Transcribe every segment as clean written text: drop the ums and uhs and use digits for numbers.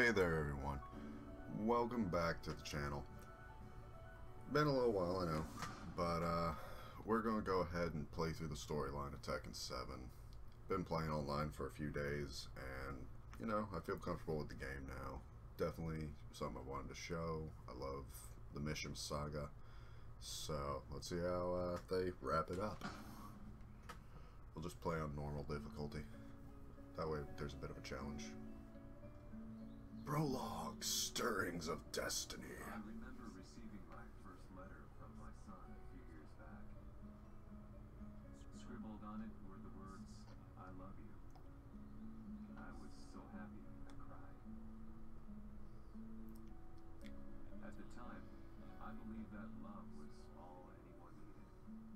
Hey there everyone, welcome back to the channel. Been a little while, I know, but we're going to go ahead and play through the storyline of Tekken 7. Been playing online for a few days and, you know, I feel comfortable with the game now. Definitely something I wanted to show. I love the Mission Saga, so let's see how they wrap it up. We'll just play on normal difficulty. That way there's a bit of a challenge. Prologue, Stirrings of Destiny. I remember receiving my first letter from my son a few years back. Scribbled on it were the words, "I love you." I was so happy I cried. At the time, I believed that love was all anyone needed.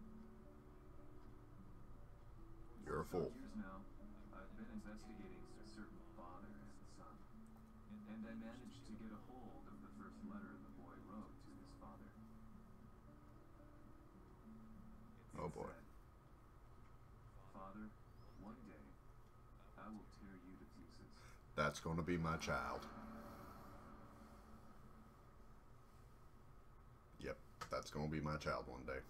You're a fool. For years now, I've been investigating a certain father and son. And I managed to get a hold of the first letter the boy wrote to his father. Oh boy. It said, "Father, one day, I will tear you to pieces." That's going to be my child. Yep, that's going to be my child one day.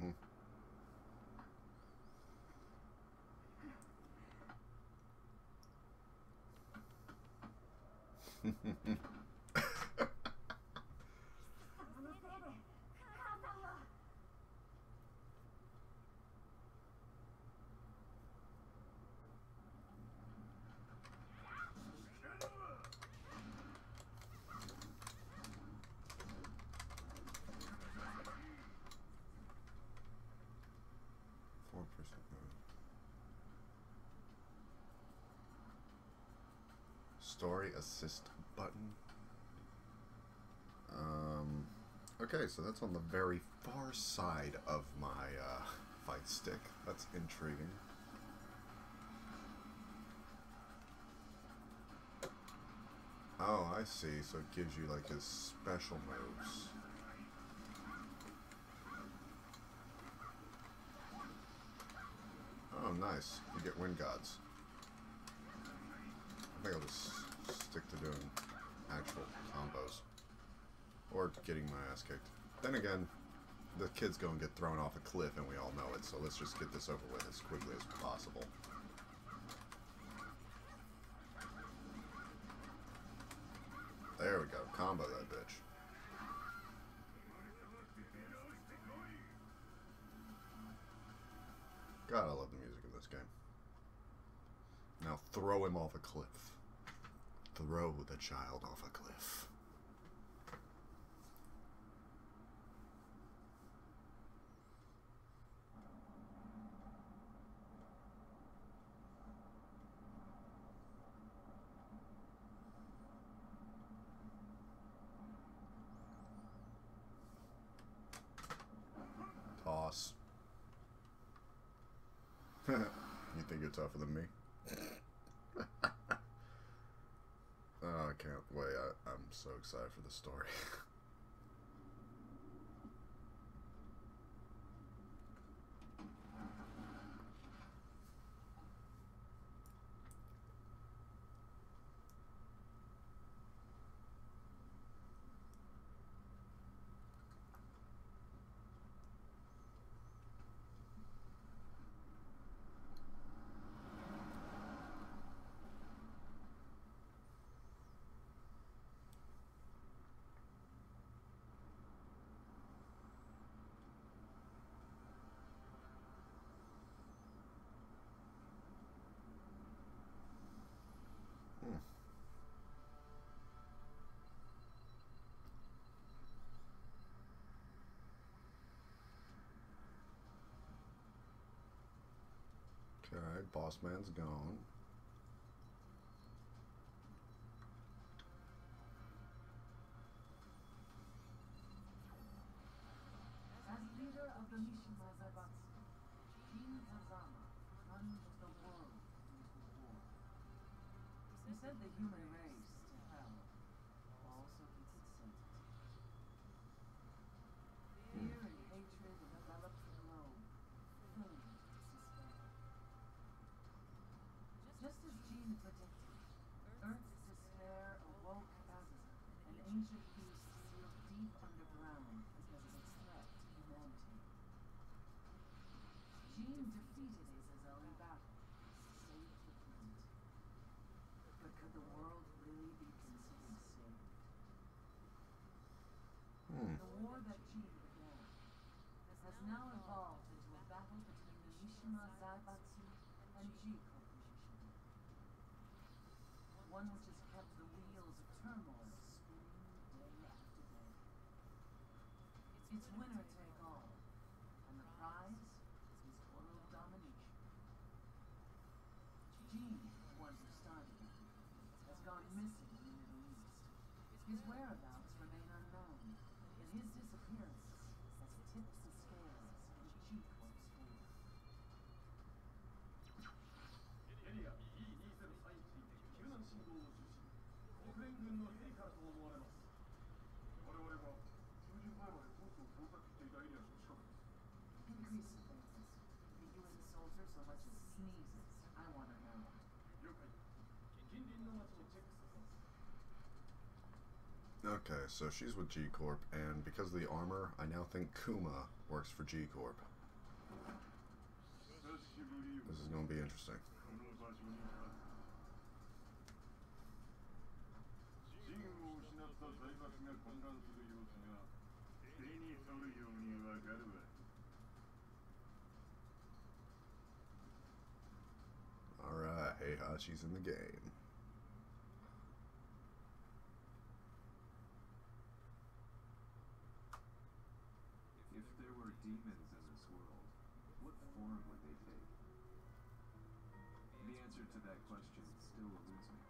Story assist button. Okay, so that's on the very far side of my fight stick. That's intriguing. Oh, I see. So it gives you like his special moves. Oh, nice. You get wind gods. I think I'll just stick to doing actual combos. Or getting my ass kicked. Then again, the kid's going to get thrown off a cliff and we all know it, so let's just get this over with as quickly as possible. There we go. Combo that bitch. God, I love the music in this game. Now throw him off a cliff. Throw the child off a cliff. Toss. You think you're tougher than me? Oh, I can't wait. I'm so excited for the story. Okay, boss man's gone. As leader of the Mishima Zaibatsu, King Tazama plunged the world into war. He sent the human race to hell, also its sentence. Fear and hatred enveloped the globe, filling it with despair. Just as Jean predicted, Earth's despair awoke defeated Azazel in battle, saved the planet. But could the world really be considered saved? The war that Jean began has now evolved into a battle between the Mishima Zaibatsu and G Corporation. One which has kept the wheels of turmoil spinning day after day. It's winner take all, and the prize is world domination. Jean, one who started it, has gone missing in the Middle East. His whereabouts remain unknown, and his disappearance has tipped the scales in G-Corp's favor. エリア E203 について救難信号を受信。国連軍のヘリからと思われます。我々は数日前までコースを捜索していたエリアの近くです。 Increase surveillance. The UN soldier so much as sneezes. I want to know. 了解。近隣の町をチェックさせます。 Okay, so she's with G Corp, and because of the armor, I now think Kuma works for G Corp. This is going to be interesting. ジンを失った財閥が混乱する様子が手に取るようにわかるわ。 Alright, Heihachi's in the game. If there were demons in this world, what form would they take? The answer to that question still eludes me.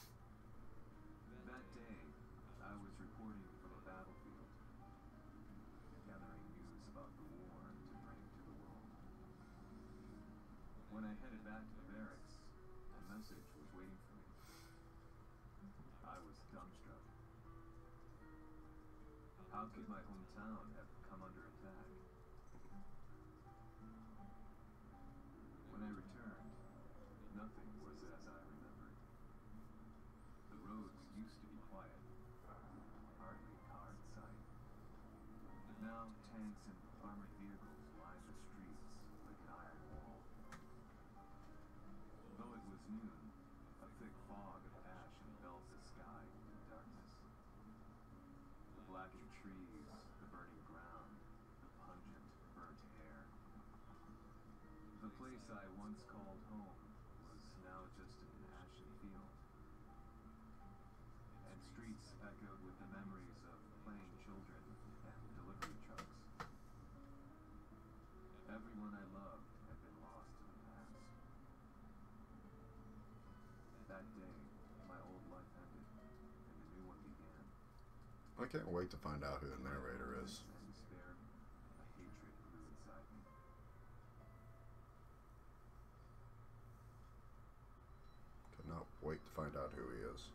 That day, I was reporting from a battlefield, gathering news about the war to bring to the world. When I headed back to the barracks, a message was waiting for me. I was dumbstruck. How could my hometown have come under attack? When I returned, nothing was as I remembered. The roads used to be quiet, hardly a car in sight. Now tanks and armored vehicles line the streets like an iron wall. Though it was noon, a thick fog of ash enveloped the sky in darkness. The blackened trees, the burning ground, the pungent, burnt air. The place I once called home was now just an ashen field. And streets echoed with the memories of playing children and delivery trucks. Everyone I loved had been lost in the past. That day, my old life ended, and a new one began. I can't wait to find out who the narrator is. And despair, a hatred grew inside me. Cannot wait to find out who he is.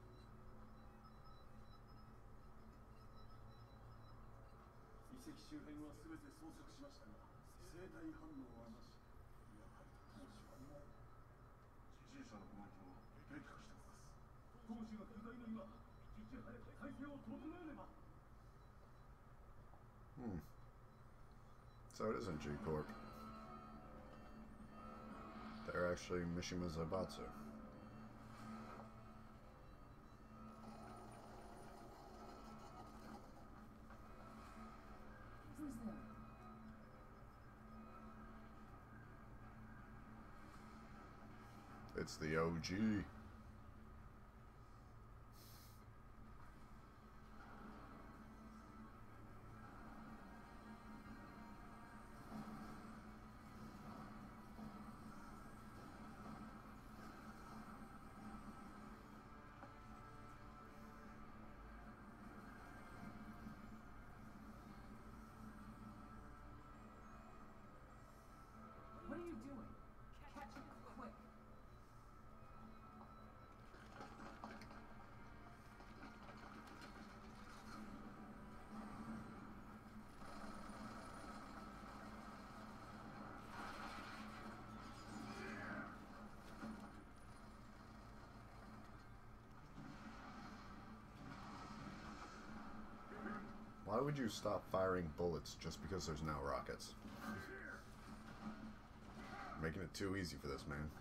遺跡周辺は全て捜索しましたが、生体反応はなし。やはり当主はもう自治者のコマンドは激化しています。当主が不在の今、いち早く体制を整えれば。 So it isn't G Corp. They're actually Mishima Zaibatsu. Who's there? It's the OG. What are you doing? Catch it, quick! Why would you stop firing bullets just because there's now rockets? Making it too easy for this man.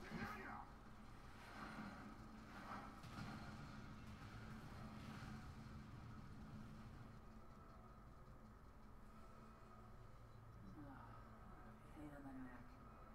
Pain in the neck.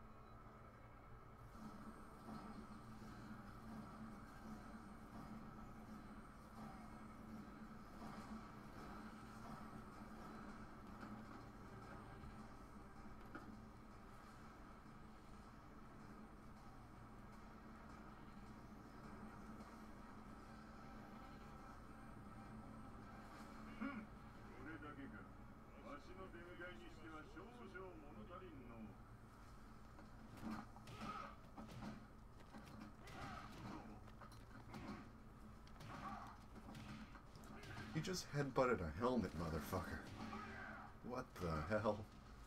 You just headbutted a helmet, motherfucker. What the hell?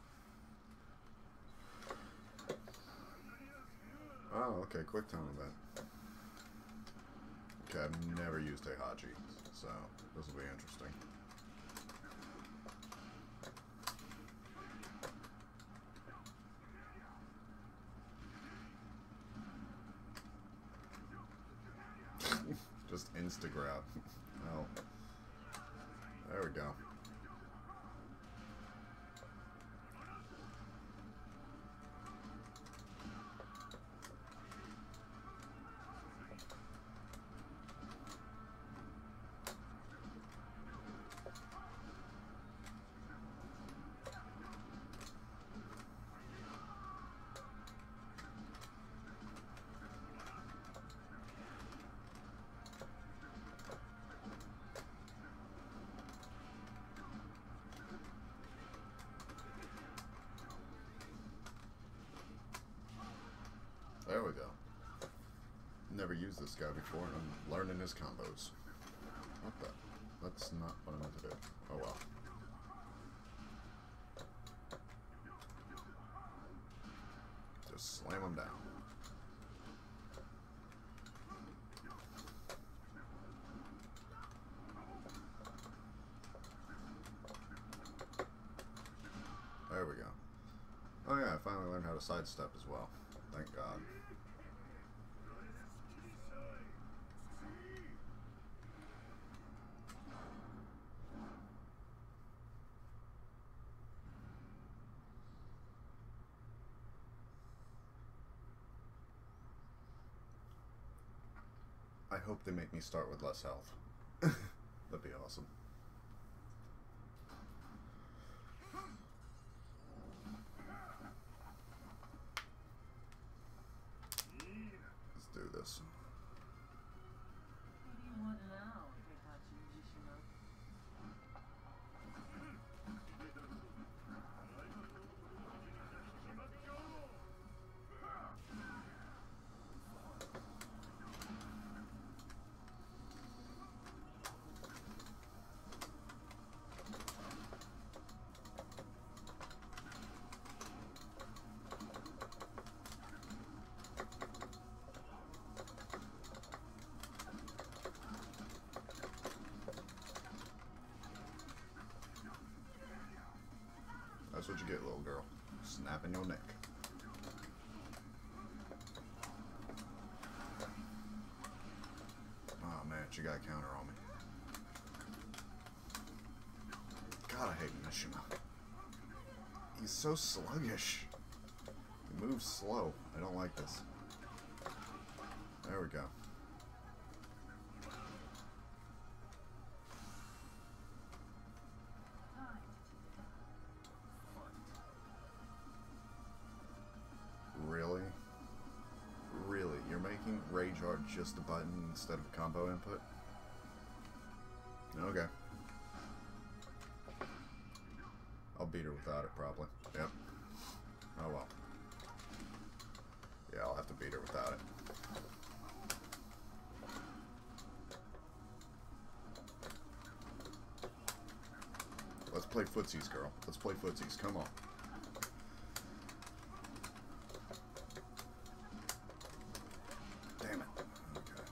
Oh, okay, quick time event. Okay, I've never used Heihachi, so this will be interesting. Just insta-grab. Oh. There we go. There we go. Never used this guy before, and I'm learning his combos. What the? That's not what I meant to do. Oh well. Just slam him down. There we go. Oh yeah, I finally learned how to sidestep as well. Thank God. I hope they make me start with less health. That'd be awesome. Let's do this. What do you want now, Heihachi Mishima? That's what you get, little girl. Snapping your neck. Oh man, she got a counter on me. God, I hate Mishima. He's so sluggish. He moves slow. I don't like this. There we go. Really? Really? You're making Rage Art just a button instead of a combo input? Okay. I'll beat her without it, probably. Yep. Oh well. Yeah, I'll have to beat her without it. Let's play footsies, girl. Let's play footsies. Come on. Damn it. Okay.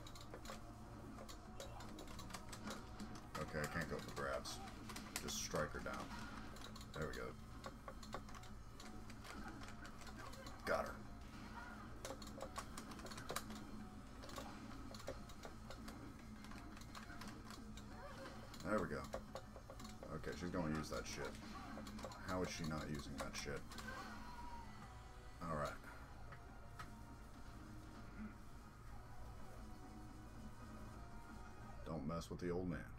Okay, I can't go for grabs. Just strike her down. There we go. Got her. There we go. Okay, she's going to use that shit. How is she not using that shit? Alright. Don't mess with the old man.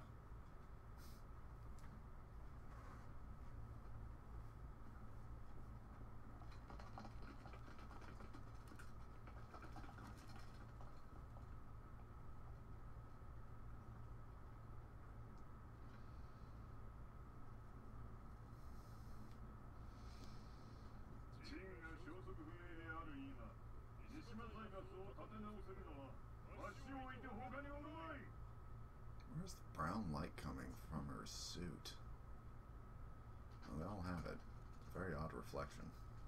Where's the brown light coming from her suit? Oh, they all have it. Very odd reflection.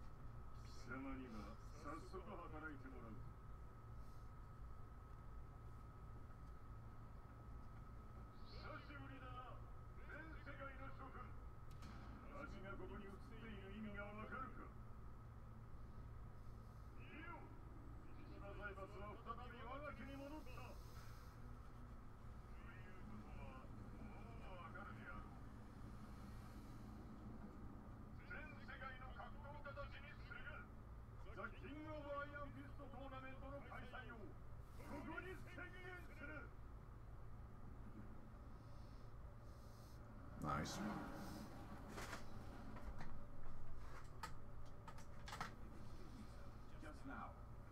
Nice. Just now.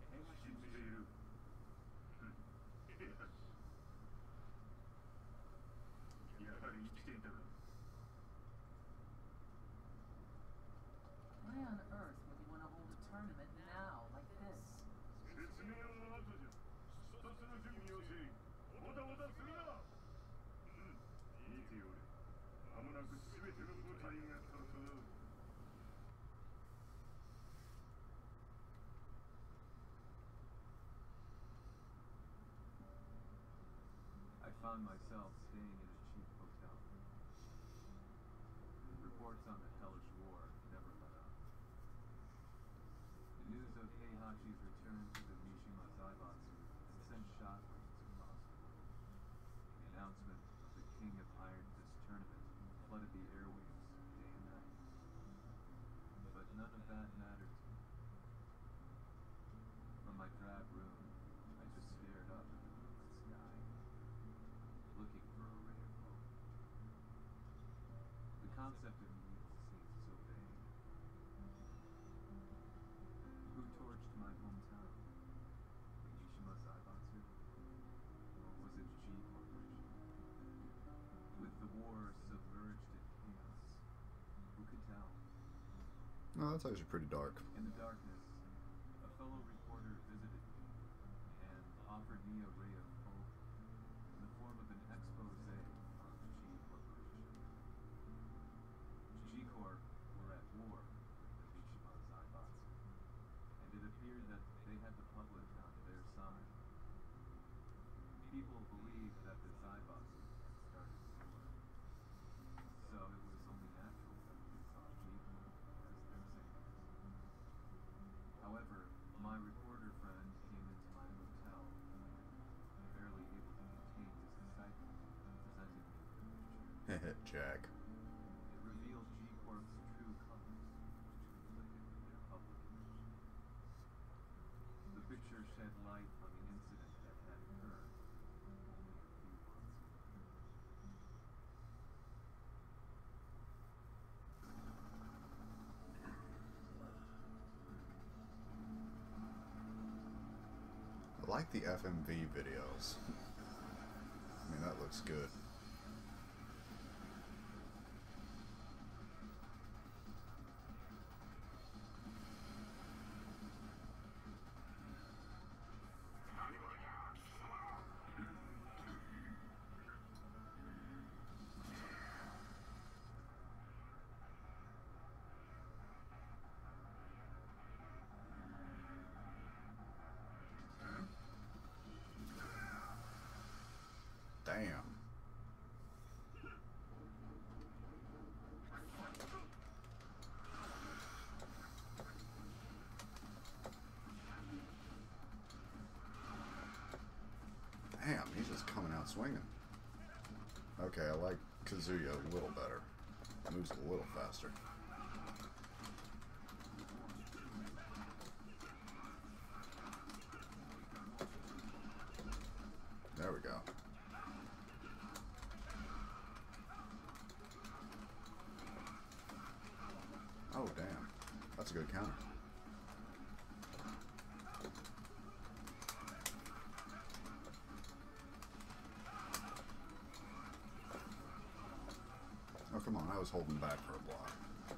Why on earth would you want to hold a tournament now, like this? I found myself staying in a cheap hotel. Reports on the hellish war never let up. The news of Heihachi's return to the Mishima Zaibatsu had sent shockwaves across the world. The announcement of the King of Iron Fist tournament flooded the airwaves day and night. But none of that mattered to me. From my drab room, I just stared up at the moonlit sky, looking for a ray of hope. The concept of evil seemed so vague. Who torched my hometown? The Mishima Zaibatsu? Or was it G Corporation? With the war submerged in chaos, who could tell? No, that's actually pretty dark. In the darkness, a fellow reporter visited me and offered me a ray of hope in the form of an expose on G Corporation. G Corp were at war with the Mishima Zaibatsu, and it appeared that they had the public on their side. People believed that the Zaibatsu had started the war, so it was only natural that they saw G Corp as their saviors. However, my reporter friend came into my hotel and, barely able to contain his excitement, presented me with a picture. Jack. It revealed G Corp's true colors, which conflicted with their public image. The picture shed light on the incident that had occurred only a few months earlier. I like the FMV videos. I mean, that looks good. Damn. Damn, he's just coming out swinging. Okay, I like Kazuya a little better. Moves a little faster. There we go. Oh, damn. That's a good counter. Oh, come on. I was holding back for a block.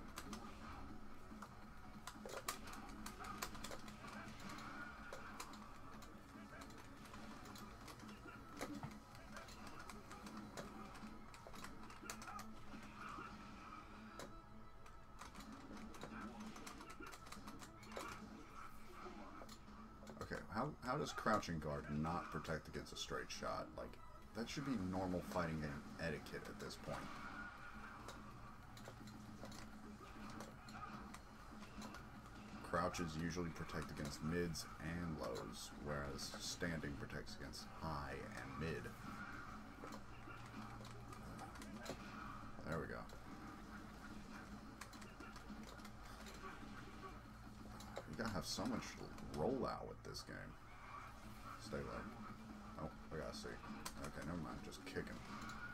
Okay, how does crouching guard not protect against a straight shot? Like, that should be normal fighting game etiquette at this point. Crouches usually protect against mids and lows, whereas standing protects against high and mid. There we go. You gotta have so much rollout with this game. Stay low. Oh, I gotta see. Okay, never mind. Just kick him.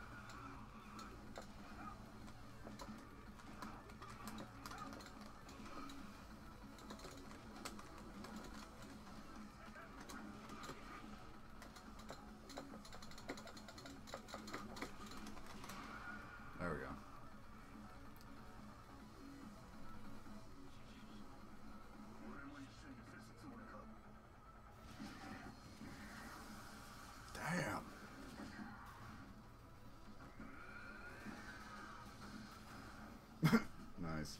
There we go. Damn. Nice.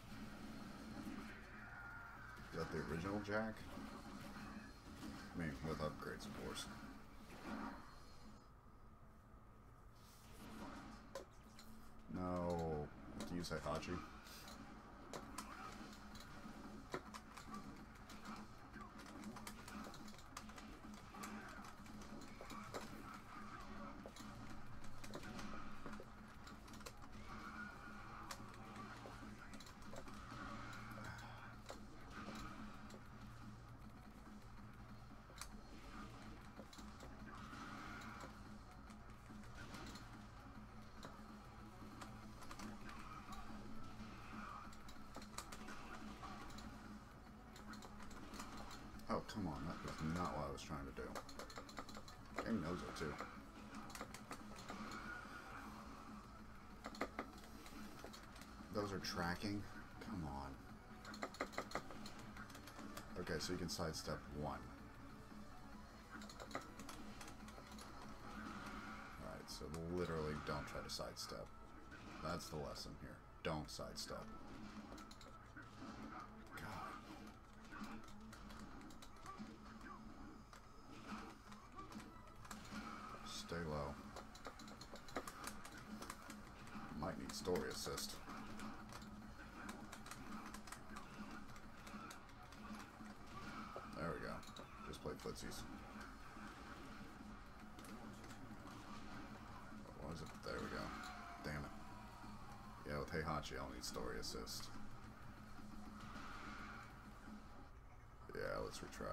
Is that the original Jack? I mean, with upgrades, of course. No. Do you say Hachi? Oh, come on. That was not what I was trying to do. Game knows it, too. Those are tracking? Come on. Okay, so you can sidestep one. Alright, so literally don't try to sidestep. That's the lesson here. Don't sidestep. Stay low. Might need story assist. There we go. Just play footsies. What was it? There we go. Damn it. Yeah, with Heihachi, I'll need story assist. Yeah, let's retry.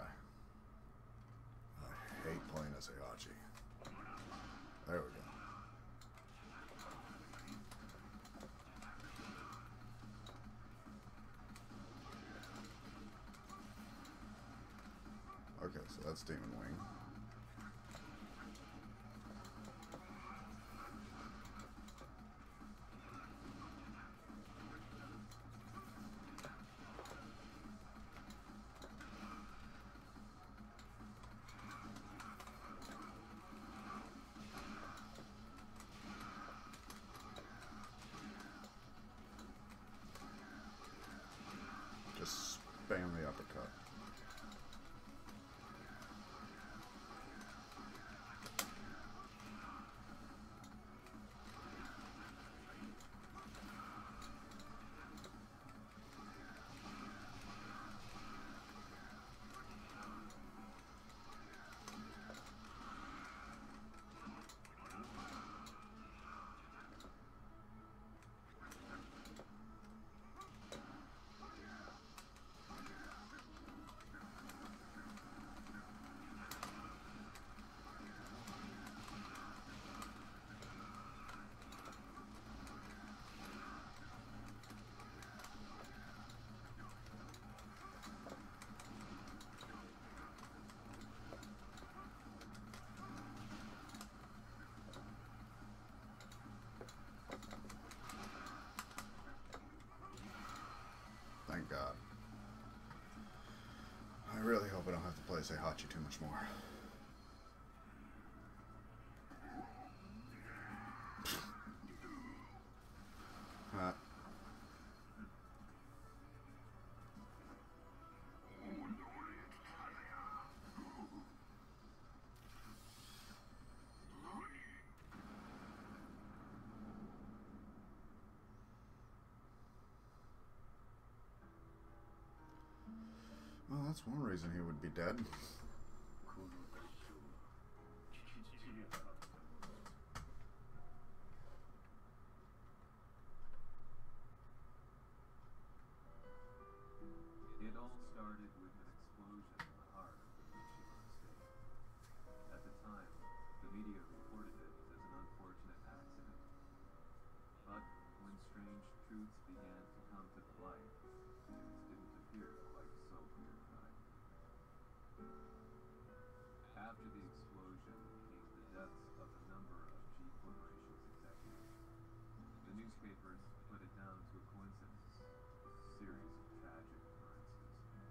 I hate playing as Heihachi. There we go. Okay, so that's Demon Wing. Just spam the uppercut. say Hachi too much more. Well, that's one reason he would be dead. It all started with an explosion in the heart of the Mishima estate. At the time, the media reported it as an unfortunate accident. But when strange truths began to come to the light, things didn't appear quite so clear-cut. After the explosion came the deaths of a number of G Corporation's executives. The newspapers put it down to a coincidence, a series of tragic occurrences.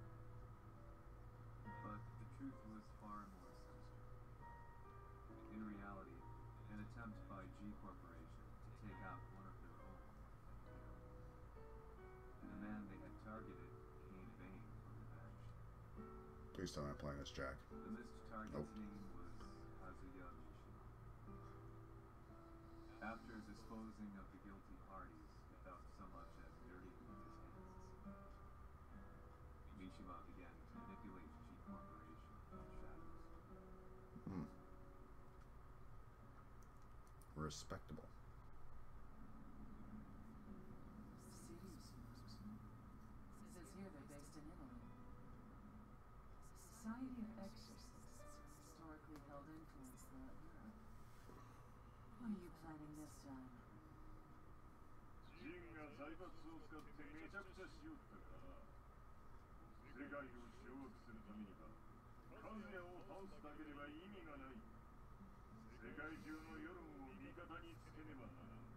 But the truth was far more sinister. In reality, an attempt by G Corporation to take out one of their own failed. And the man they had targeted came baying for revenge. Please tell me I'm playing this Jack. The missed target's name was Kazuya Mishima. After disposing of the guilty parties without so much as dirtying his hands, Mishima began to manipulate G Corporation in the shadows. Respectable. It says here they're based in Italy. Society of Exorcists, historically held influence throughout Europe. What are you planning this time? ジンが財閥を使ってめちゃくちゃしよったから世界を掌握するためにはカズヤを倒すだけでは意味がない。世界中の世論を味方につけねばならん。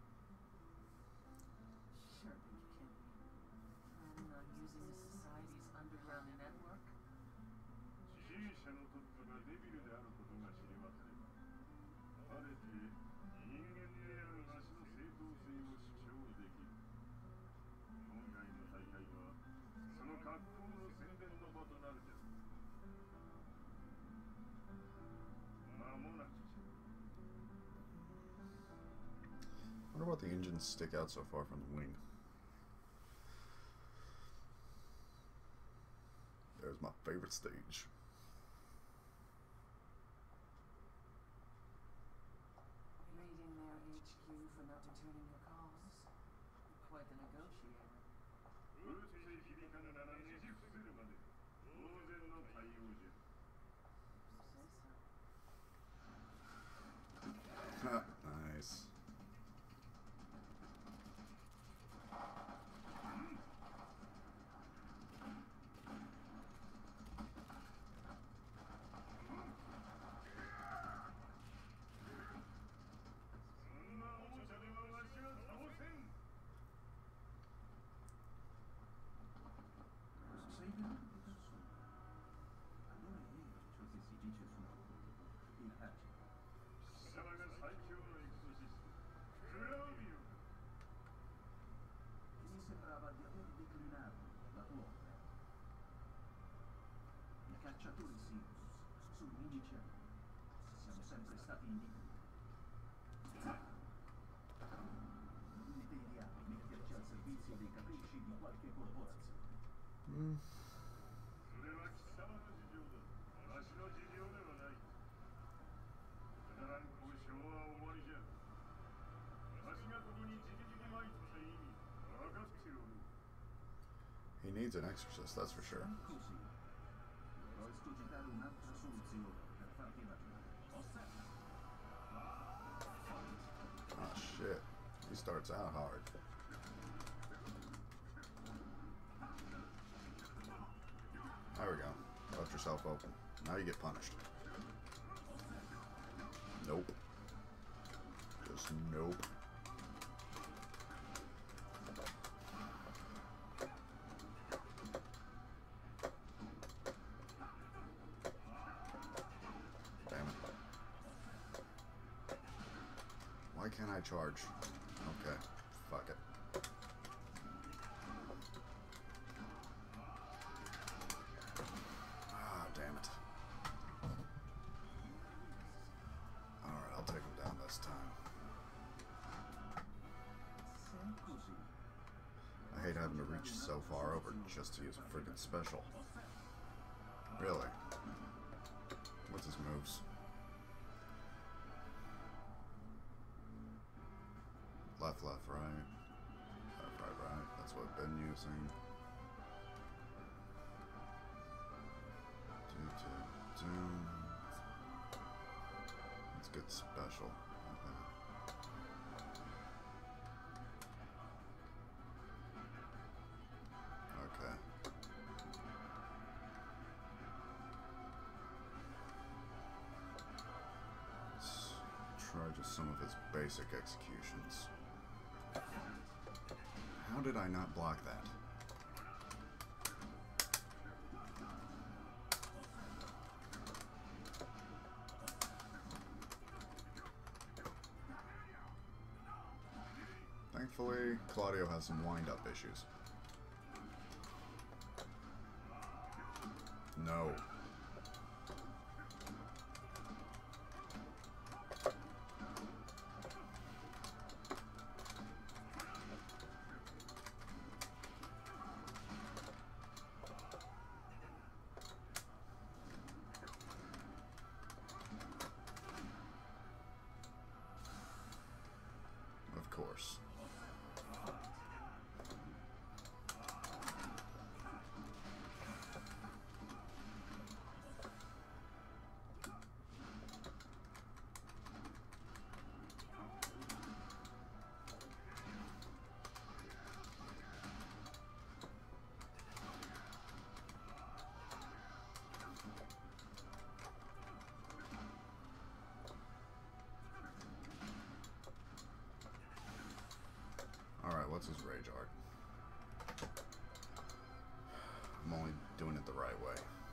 Sure, but you can't be planning on using the society's underground network? 支援者のトップがデビルであることが知れ渡れば晴れて人間であるわしの正当性を主張できる。今回の大会はその格好の宣伝の場となるじゃろう。間もなくじゃ。 I wonder what the engines stick out so far from the wing. There's my favorite stage. Raiding their HQ for not returning your calls. Quite the negotiator. うるせえ響かぬならねじ伏せるまで当然の対応じゃ。 Say so. Nice. Mi sembrava di aver declinato la tua offerta. I cacciatori Sirius sono indicenti. Siamo sempre stati indifesi. Non intendiamo metterci al servizio dei capricci di qualche corporazione. それは貴様の事情だ。わしの事情ではない。くだらん交渉は終わりじゃ。わしがここにじきじき参った意味分かっておる。 He needs an exorcist, that's for sure. Così dovrò escogitare un'altra soluzione per farti ragionare. Osserva. Oh shit. He starts out hard. There we go. Left yourself open. Now you get punished. Nope. Just nope. can I charge? Okay, fuck it. Ah, damn it. Alright, I'll take him down this time. I hate having to reach so far over just to use a freaking special. Really? What's his moves? Left, left, right. Left, right, right. That's what I've been using. That's good special. Okay. Let's try just some of his basic executions. How did I not block that? Thankfully, Claudio has some wind-up issues. No. Of course. Alright, what's his rage art? I'm only doing it the right way.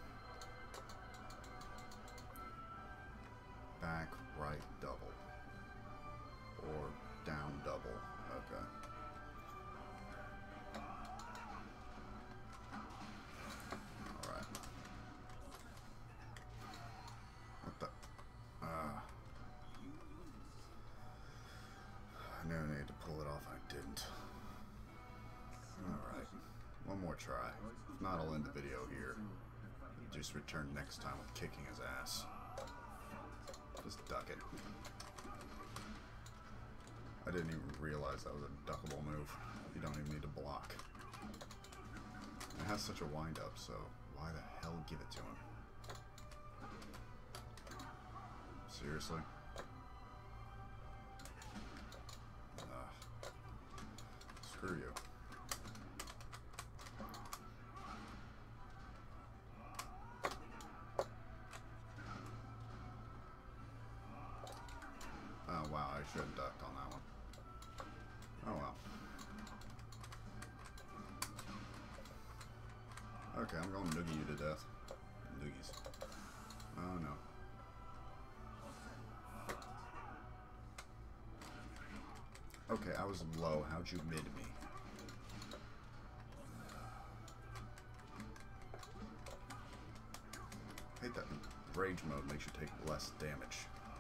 Back, right, double. Or down, double. Okay. Alright. What the? I knew I needed to pull it off, I didn't. Alright. One more try. If not, I'll end the video here. Just return next time with kicking his ass. Just duck it. I didn't even realize that was a duckable move. You don't even need to block. It has such a wind up, so why the hell give it to him? Seriously? Screw you. Oh wow, I should have ducked on that one. Oh well. Okay, I'm going to noogie you to death. Noogies. Oh no. Okay, I was low. How'd you mid me? I hate that rage mode makes you take less damage.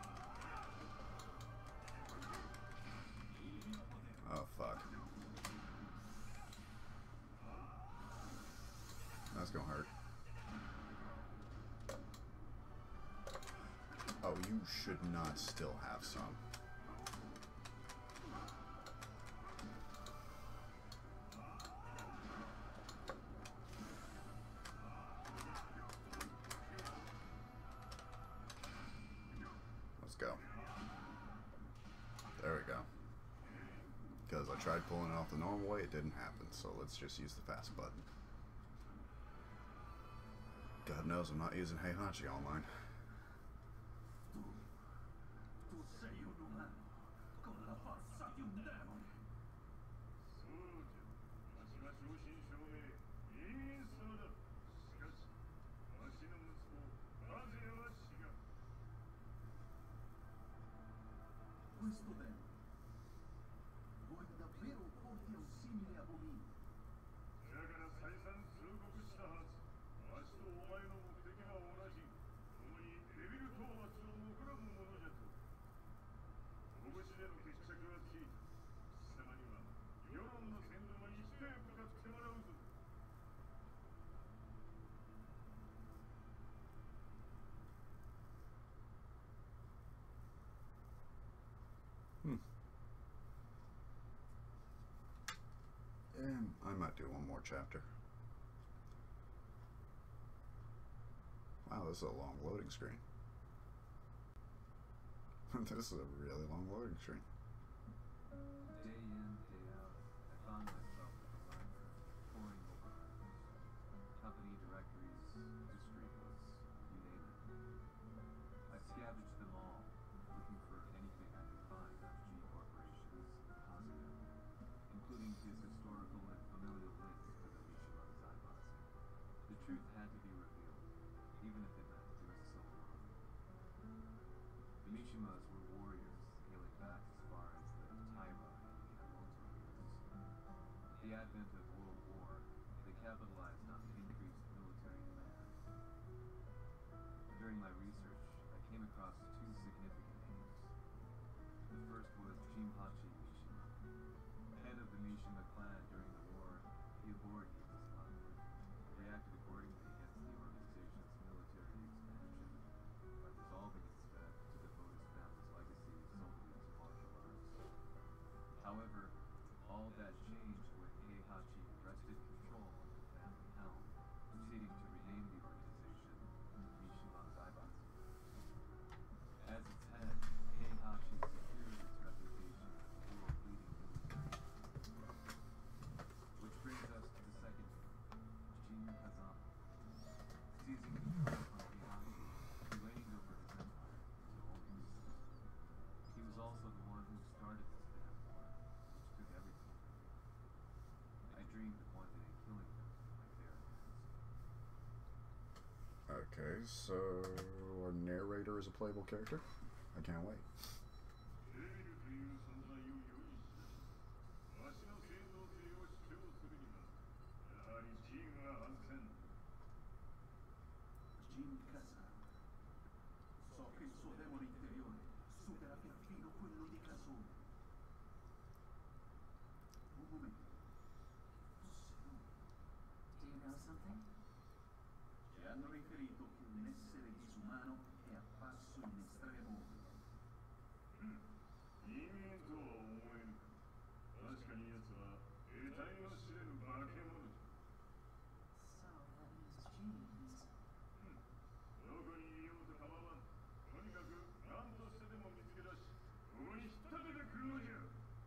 Oh, fuck. That's gonna hurt. Oh, you should not still have some. Let's go. There we go. Because I tried pulling it off the normal way, it didn't happen, so let's just use the fast button. God knows I'm not using Heihachi online. 地での決着はつき、貴様には世論の先導に一役買ってもらうぞ。 And I might do one more chapter. Wow, this is a long loading screen. This is a really long loading screen. Day in, day out, I found myself at the library, poring over items. Company directories, history books, you name it. I scavenged them all, looking for anything I could find on G Corporation's Kazuya, including his historical and familial links to the Mishima Zaibatsu. The truth had to be revealed, even if it meant doing so alone. The Mishimas were warriors hailing back as far as the Taira and Minamoto years. With the advent of World War, they capitalized on the increased military demand. During my research, I came across two significant names. The first was Jinpachi Mishima. Head of the Mishima clan during the war, he abhorred Yugoslav and reacted accordingly against the organization's military expansion by resolving instead to devote his family's legacy solely to martial arts. However, all that changed when Heihachi wrested control of the family helm, proceeding to rename the organization Mishima Zaibatsu. As its head, Heihachi secured its reputation as a world-leading military. Which brings us to the second name, Jin Kazama. Seizing control from Heihachi, he reigned over his empire until almost. He was also the one who started this damn war, which took everything from me. I dreamed of one day killing him with my bare hands. Okay, so our narrator is a playable character? I can't wait. デビルという存在を用意し、わしの正当性を主張するには、やはりジンは外せん。 Jin Kazama. So che il suo demone interiore supera perfino quello di Kazuma. Un momento. Fosse lui. Do you know something? Ci hanno riferito che un essere disumano è apparso in estremo oro. 人間とは思えぬ。確かに奴は得体の知れぬ化け物じゃ。 So that means genes. どこにいようと構わん。とにかく何としてでも見つけ出し、ここに引っ立ててくるのじゃ。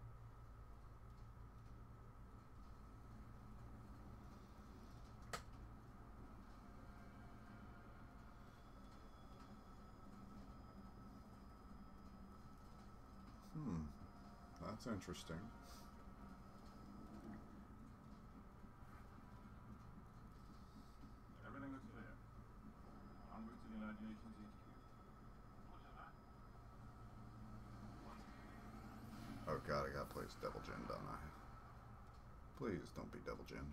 That's interesting. Everything looks clear. En route to the United Nations HQ. Oh god, I gotta play as Devil Jin, don't I? Please don't be Devil Jin.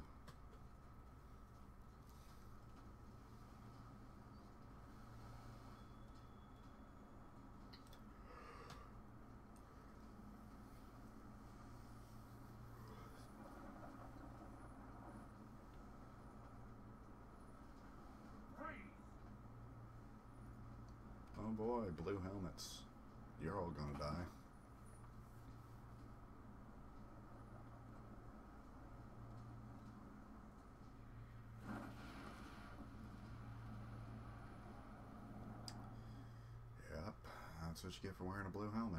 Oh boy, blue helmets. You're all gonna die. Yep, that's what you get for wearing a blue helmet.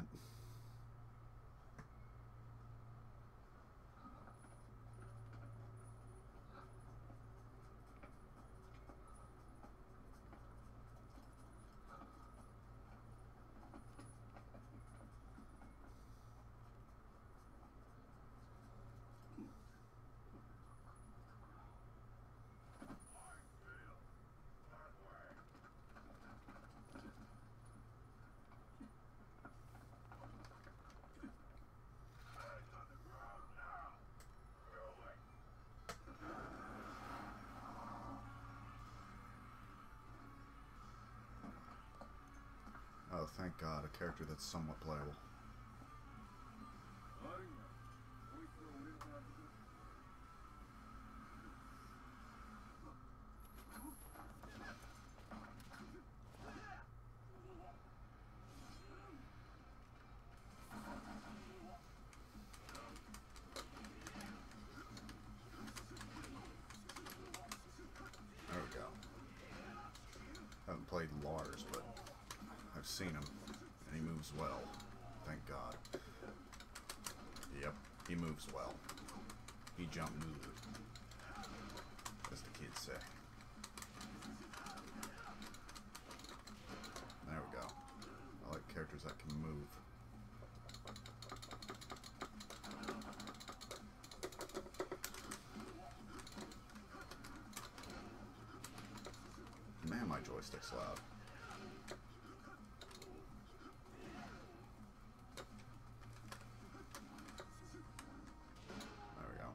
Oh, thank God, a character that's somewhat playable. seen him, and he moves well. Thank God. Yep, he moves well. He jump good, as the kids say. There we go. I like characters that can move. Man, my joystick's loud. There we go.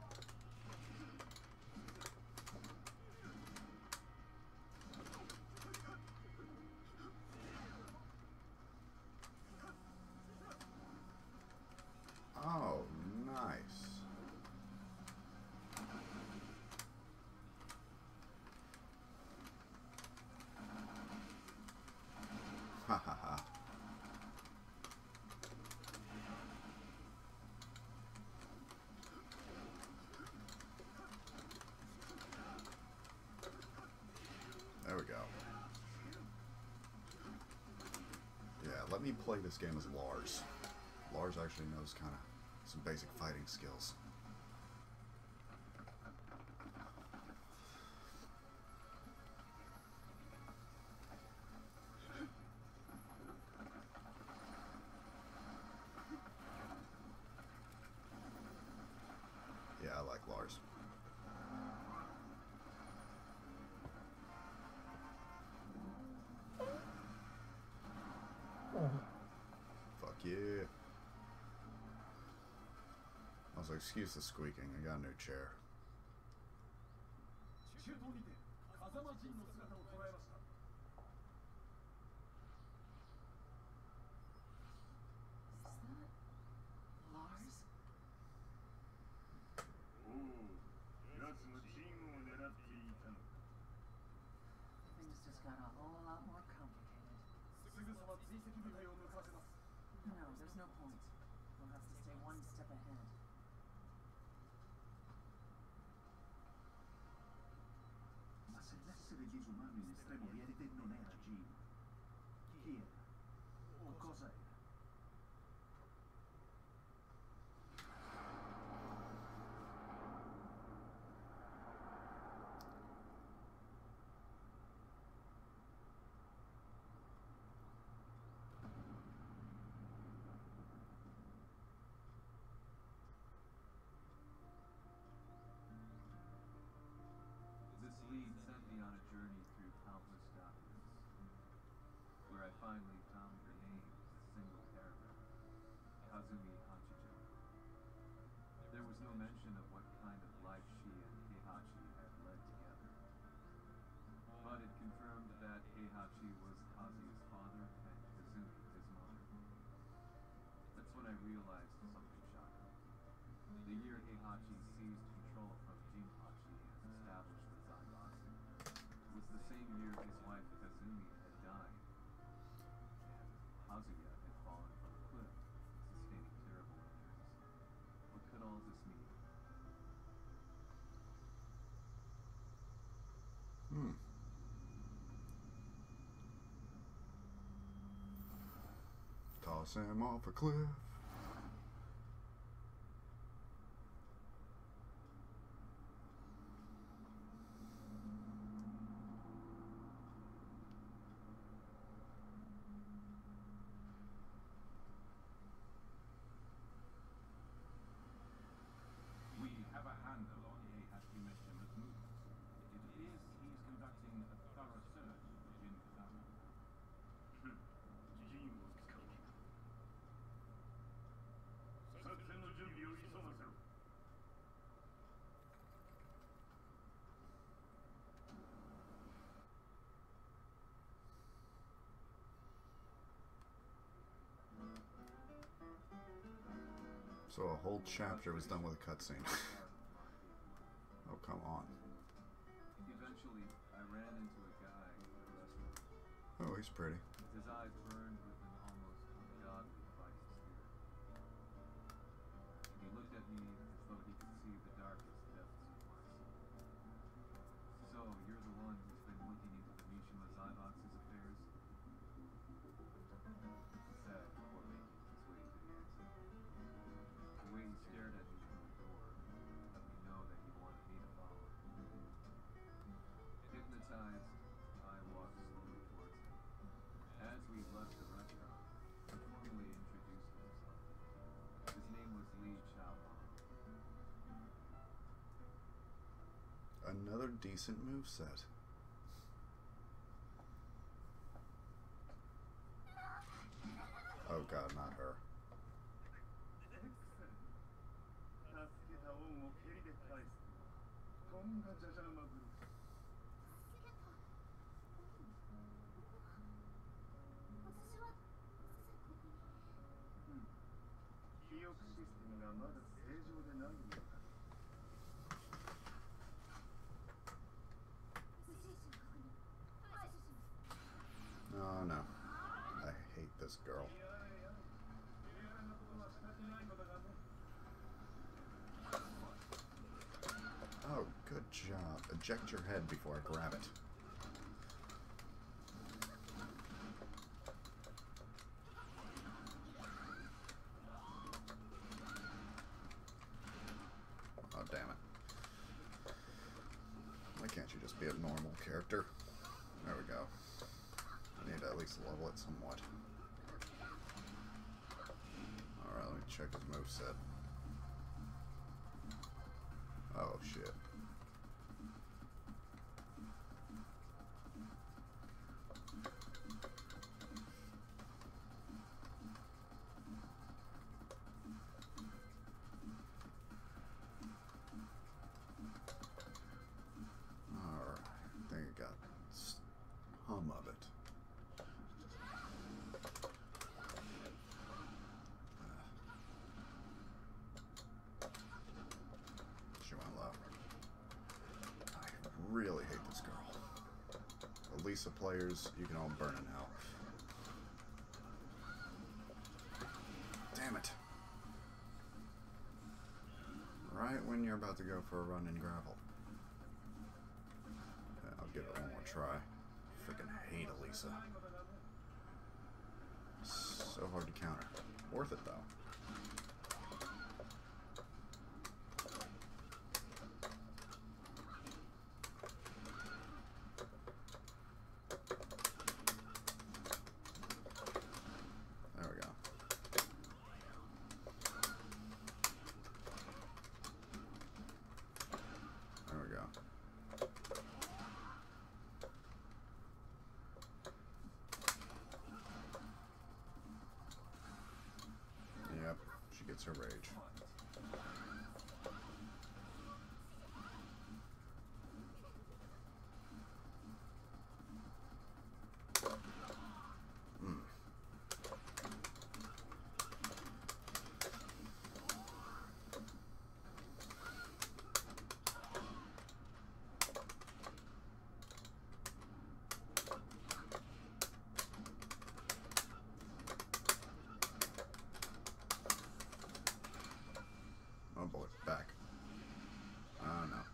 Oh, nice. Ha ha ha. There we go. Yeah, let me play this game as Lars. Lars actually knows kind of some basic fighting skills. Yeah, I like Lars. Fuck yeah. Also, excuse the squeaking, I got a new chair. 中東にて風間陣の姿を捉えました。 Lars? おお、奴の陣を狙っていたのか。 Things just got a whole lot more complicated. すぐさま追跡部隊を向かわせます。 No, there's no point. We'll have to stay one step ahead. Ma se l'essere disumano in estremo lievite non era Jin, chi era? O cosa era? This lead sent me on a journey through countless documents, where I finally found her name as a single paragraph, Kazumi Hachijin. There was no mention of what kind of life she and Heihachi had led together, but it confirmed that Heihachi was Kazuya's father and Kazumi his mother. That's when I realized something shocking. The year Heihachi seized control from Jinpachi and established the Zaibatsu was the same year his wife Kazumi had died, and Kazuya had fallen from a cliff, sustaining terrible injuries. What could all this mean? Toss him off a cliff. We have a handle on Heihachi Mishima's movements. It appears he's conducting a thorough search for Jin Kazama. 陣を使う気か。作戦の準備を急がせろ。 So a whole chapter was done with a cutscene. Oh, come on. Eventually, I ran into a guy at a restaurant. Oh, he's pretty. His eyes burned with an almost ungodly vice spirit. He looked at me as though he could see the darkest depths of my soul. So, you're the one who's been looking into the Mishima Zaibatsu's affairs? he said before making his way to the exit. The way he stared at me from the door let me know that he wanted me to follow. Hypnotized, I walked slowly towards him. As we left the restaurant, he formally introduced himself. His name was Lee Chaolong. Another decent moveset. Oh god, not her. 助けた恩を蹴りで返す。とんだじゃじゃ馬ぶり。記憶システムがまだ正常でないようだ。 Oh no. I hate this girl. Oh, good job. Eject your head before I grab it. Oh, damn it. Why can't you just be a normal character? There we go. I need to at least level it somewhat. Alright, let me check his moveset. Oh, shit. Alright, I think I got hum of it. She went low. I really hate this girl. Elisa players, you can all burn in hell. Damn it. Right when you're about to go for a run in gravel. Okay, I'll give it one more try. Freaking hate Elisa. So hard to counter. Worth it though. There we go. There we go. Yep, she gets her rage. Oh boy, back. Oh no.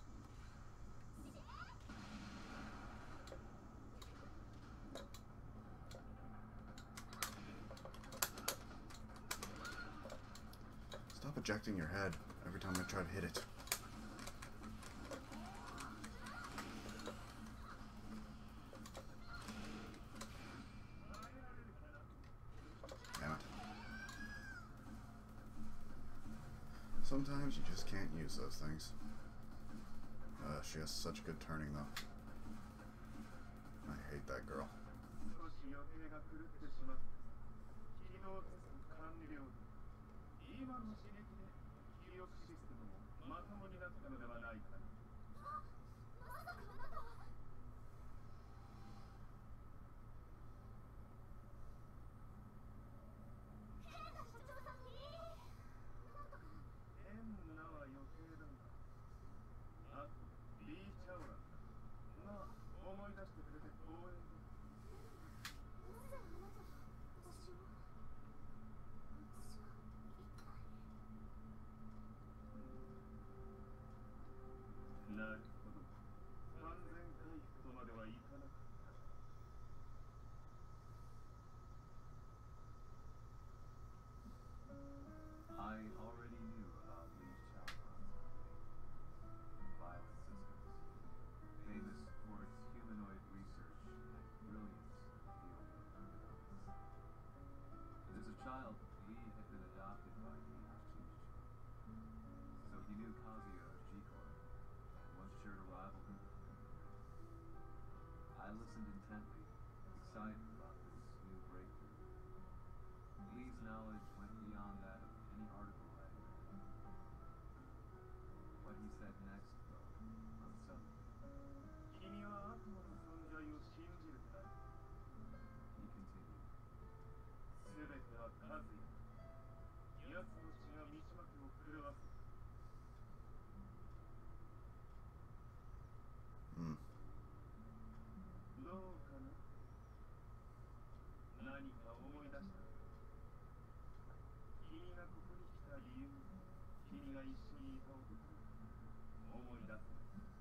Stop ejecting your head every time I try to hit it. Damn it. Sometimes you just can't use those things. She has such good turning though. I hate that girl. 少し予定が狂ってしまった。機能テスト完了。今の刺激で記憶システムもまともになったのではないか。変なは余計だが。あと、リー・チャオランだ。まあ、思い出してくれて光栄だ。 excited about this new breakthrough. Lee's knowledge went beyond that of any article I had read. What he said next, though, unsettled me. 君は悪魔の存在を信じるか He continued. 全ては数や奴の血が道まきを狂わす Hmm. どうかな何か思い出した君がここに来た理由君が一緒にいた男思い出せ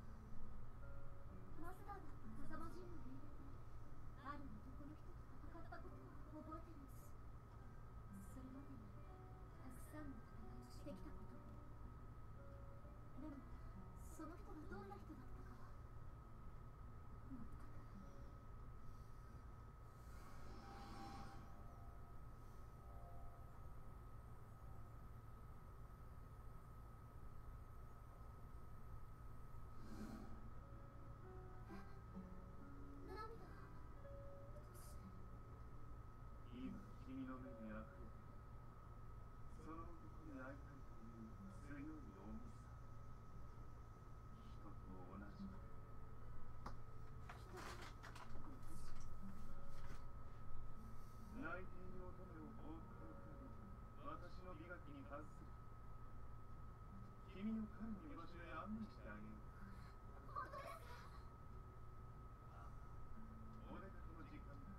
マスターが風間ジムに入れてある男の人と戦ったことを覚えていますそれまでにたくさんの戦いをしてきたことでもその人がどんな人だったかは全く涙が今君の目にあふれてその男に会いたいという強い思いさ人と同じ泣いている乙女を放っておくなど私の美学に反する君の彼の居場所へ案内してあげよう本当ですかお出かけの時間だ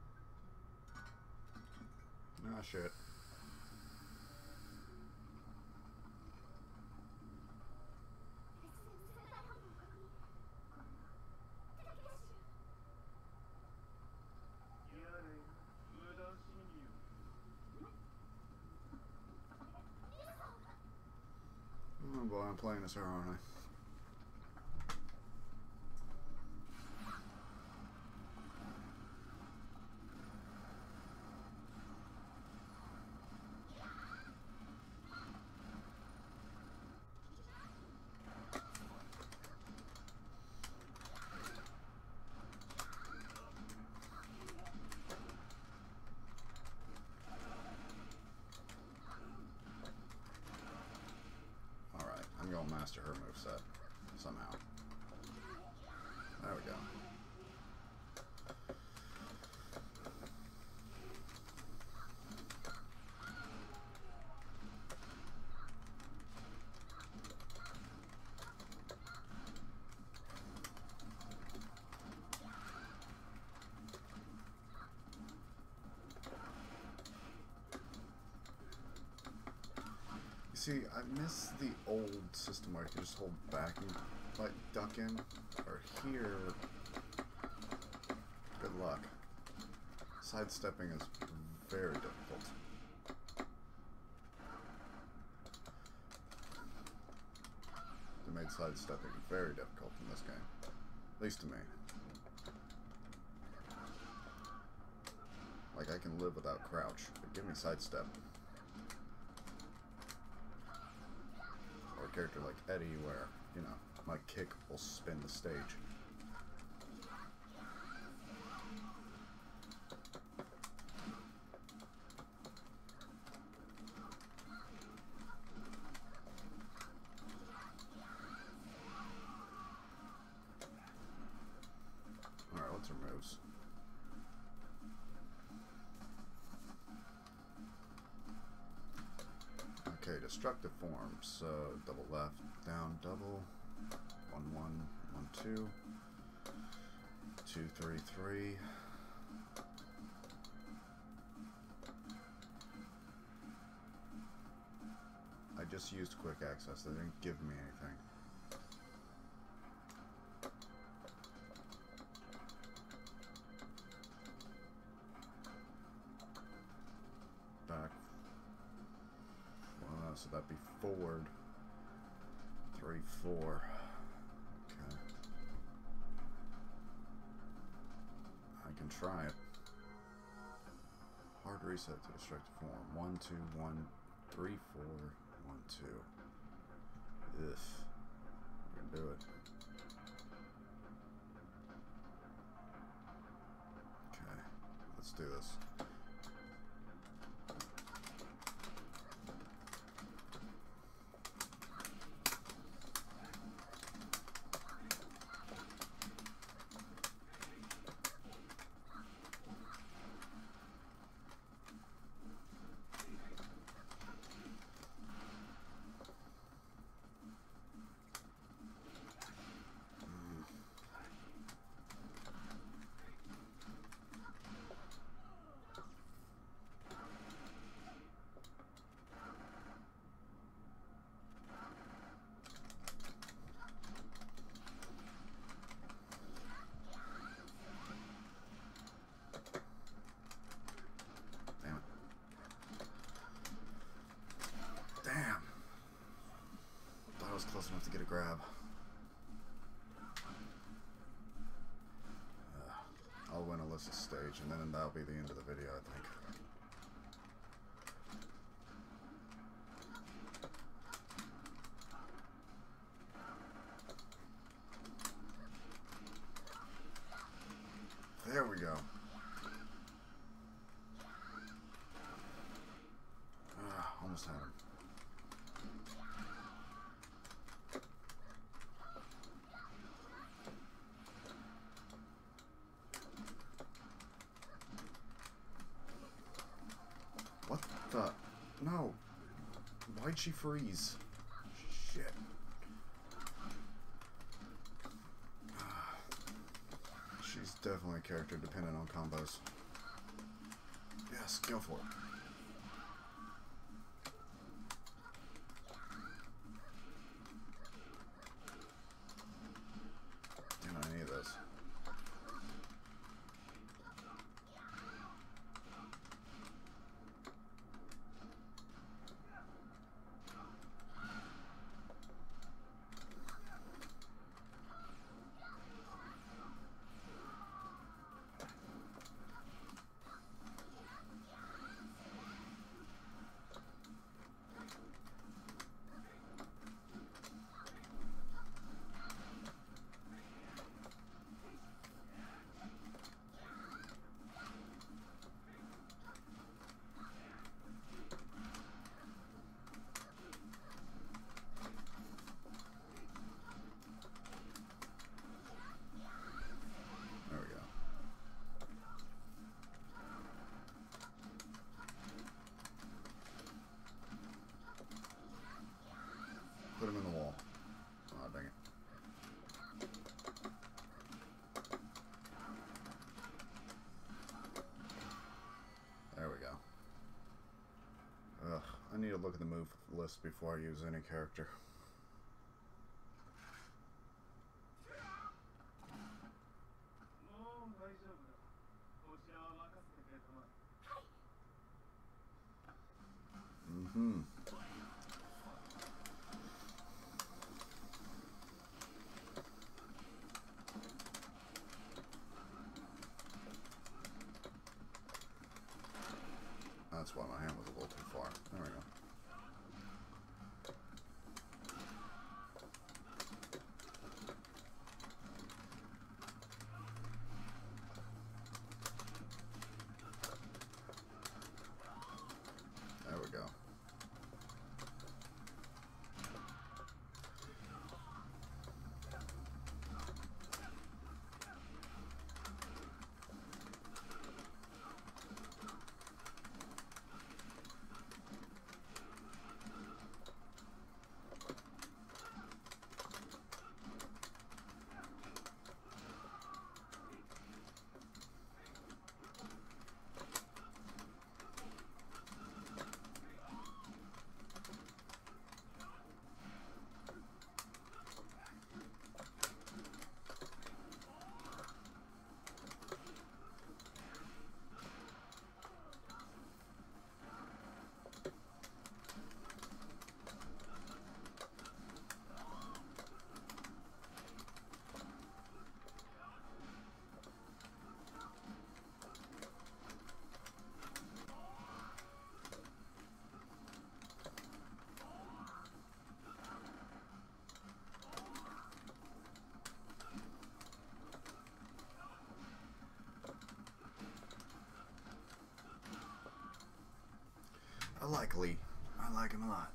Ah, shit. 突然生体反応を確認これは敵ですやれ無駄侵入 Oh boy, I'm playing as her, aren't I? Alright, I'm gonna master her moveset somehow. There we go. See, I miss the old system where you could just hold back and like duck in. Or here, good luck. Sidestepping is very difficult. They made sidestepping very difficult in this game. At least to me. Like I can live without crouch, but give me sidestep. Or a character like Eddie where, you know, my kick will spin the stage. Alright, what's her moves? Okay, destructive form. So double left, down, double, 1 1 1 2, 2 3 3. I just used quick access. They didn't give me anything. Back. So that'd be forward. 3 4. Okay. I can try it. Hard reset to destructive form. 1 2 1 3 4 1 2. Ugh. I can do it. Okay. do this. Close enough to get a grab. I'll win Alyssa's stage, and then that'll be the end of the video, I think. There we go. Almost had him. What the? No. Why'd she freeze? Shit. She's definitely a character dependent on combos. Yes, go for it. Damn, I need this. Put him in the wall. Oh, dang it. There we go. Ugh, I need to look at the move list before I use any character. Mm-hmm. That's why my hand was a little too far. There we go. There we go. like Lee. I like him a lot.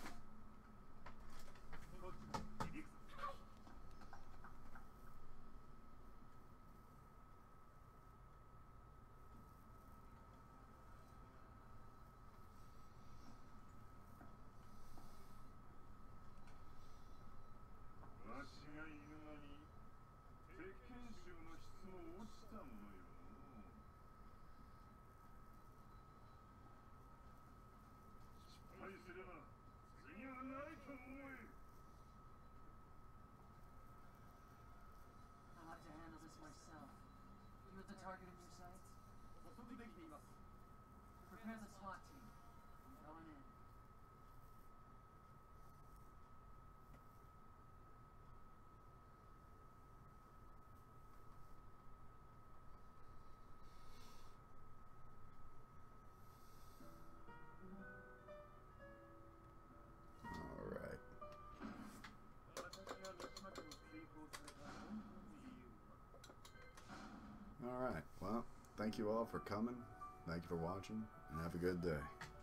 I'll have to handle this myself. You have the target in your sights? Prepare the SWAT team. I'm going in. Alright. Alright, well, thank you all for coming. Thank you for watching, and have a good day.